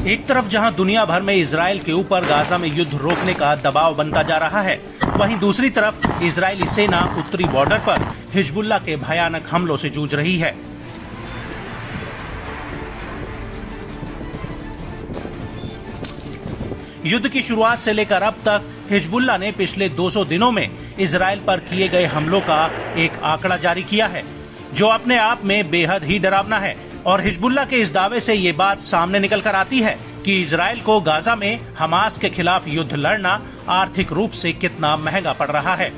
एक तरफ जहां दुनिया भर में इजराइल के ऊपर गाजा में युद्ध रोकने का दबाव बनता जा रहा है, वहीं दूसरी तरफ इजरायली सेना उत्तरी बॉर्डर पर हिजबुल्लाह के भयानक हमलों से जूझ रही है। युद्ध की शुरुआत से लेकर अब तक हिजबुल्लाह ने पिछले 200 दिनों में इजराइल पर किए गए हमलों का एक आंकड़ा जारी किया है, जो अपने आप में बेहद ही डरावना है। और हिजबुल्लाह के इस दावे से ये बात सामने निकल कर आती है कि इजराइल को गाजा में हमास के खिलाफ युद्ध लड़ना आर्थिक रूप से कितना महंगा पड़ रहा है।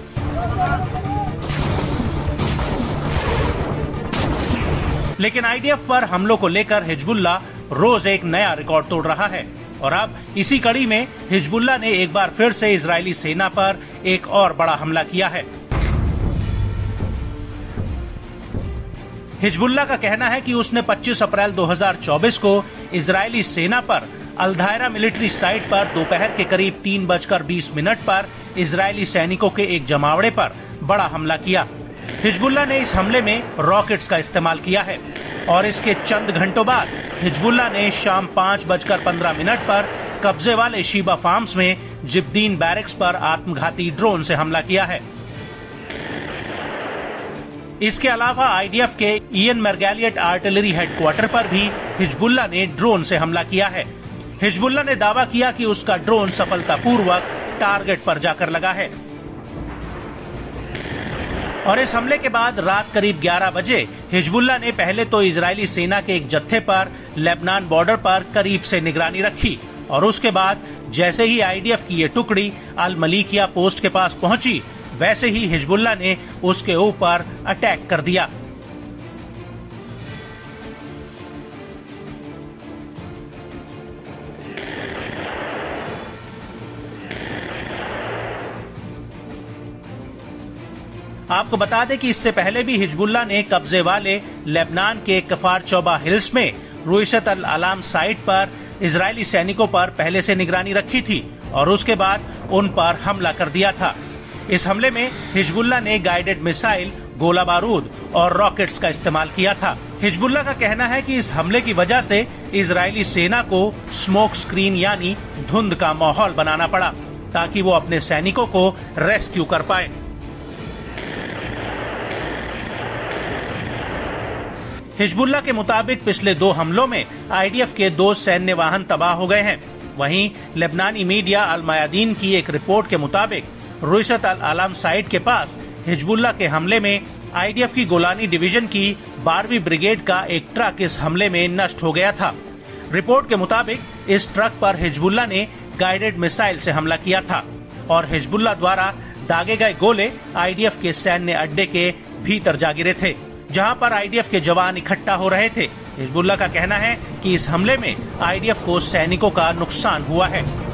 लेकिन आईडीएफ पर हमलों को लेकर हिजबुल्लाह रोज एक नया रिकॉर्ड तोड़ रहा है और अब इसी कड़ी में हिजबुल्लाह ने एक बार फिर से इजरायली सेना पर एक और बड़ा हमला किया है। हिजबुल्लाह का कहना है कि उसने 25 अप्रैल 2024 को इजरायली सेना पर अल-धायरा मिलिट्री साइट पर दोपहर के करीब 3:20 पर इजरायली सैनिकों के एक जमावड़े पर बड़ा हमला किया। हिजबुल्लाह ने इस हमले में रॉकेट्स का इस्तेमाल किया है और इसके चंद घंटों बाद हिजबुल्लाह ने शाम 5:15 पर कब्जे वाले शीबा फार्म्स में जिब्दीन बैरक्स पर आत्मघाती ड्रोन से हमला किया है। इसके अलावा आईडीएफ के इयन मर्गेलियट आर्टिलरी हेडक्वार्टर पर भी हिजबुल्लाह ने ड्रोन से हमला किया है। हिजबुल्लाह ने दावा किया कि उसका ड्रोन सफलतापूर्वक टारगेट पर जाकर लगा है। और इस हमले के बाद रात करीब 11 बजे हिजबुल्लाह ने पहले तो इजरायली सेना के एक जत्थे पर लेबनान बॉर्डर पर करीब से निगरानी रखी और उसके बाद जैसे ही आईडीएफ की ये टुकड़ी अल मलीकिया पोस्ट के पास पहुंची, वैसे ही हिजबुल्लाह ने उसके ऊपर अटैक कर दिया। आपको बता दें कि इससे पहले भी हिजबुल्लाह ने कब्जे वाले लेबनान के कफार चौबा हिल्स में रुइशत अल अलाम साइट पर इजरायली सैनिकों पर पहले से निगरानी रखी थी और उसके बाद उन पर हमला कर दिया था। इस हमले में हिजबुल्लाह ने गाइडेड मिसाइल, गोला बारूद और रॉकेट्स का इस्तेमाल किया था। हिजबुल्लाह का कहना है कि इस हमले की वजह से इजरायली सेना को स्मोक स्क्रीन यानी धुंध का माहौल बनाना पड़ा ताकि वो अपने सैनिकों को रेस्क्यू कर पाए। हिजबुल्लाह के मुताबिक पिछले 2 हमलों में आईडीएफ के 2 सैन्य वाहन तबाह हो गए हैं। वहीं लेबनानी मीडिया अल मयादीन की एक रिपोर्ट के मुताबिक रुइशत अल अलाम साइट के पास हिजबुल्लाह के हमले में आईडीएफ की गोलानी डिवीजन की 12वीं ब्रिगेड का एक ट्रक इस हमले में नष्ट हो गया था। रिपोर्ट के मुताबिक इस ट्रक पर हिजबुल्लाह ने गाइडेड मिसाइल से हमला किया था और हिजबुल्लाह द्वारा दागे गए गोले आईडीएफ के सैन्य अड्डे के भीतर जा गिरे थे, जहां पर आईडीएफ के जवान इकट्ठा हो रहे थे। हिजबुल्लाह का कहना है कि इस हमले में आईडीएफ को सैनिकों का नुकसान हुआ है।